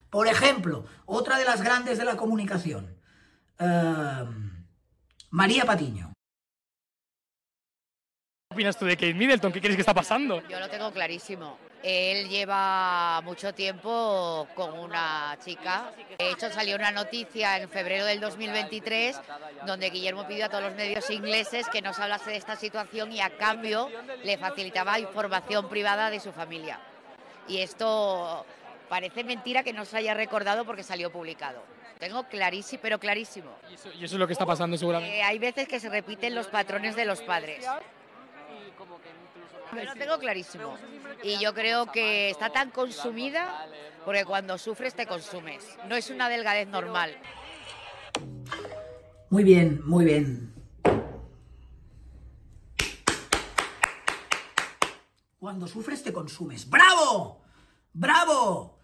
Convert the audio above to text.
Por ejemplo, otra de las grandes de la comunicación, María Patiño. ¿Qué opinas tú de Kate Middleton? ¿Qué crees que está pasando? Yo lo tengo clarísimo. Él lleva mucho tiempo con una chica. De hecho, salió una noticia en febrero del 2023 donde Guillermo pidió a todos los medios ingleses que no se hablase de esta situación y a cambio le facilitaba información privada de su familia. Y esto parece mentira que no se haya recordado porque salió publicado. Tengo clarísimo, pero clarísimo. Y eso es lo que está pasando seguramente. Hay veces que se repiten los patrones de los padres. Lo tengo clarísimo. Y yo creo que está tan consumida porque cuando sufres te consumes. No es una delgadez normal. Muy bien, muy bien. Cuando sufres te consumes. ¡Bravo! ¡Bravo!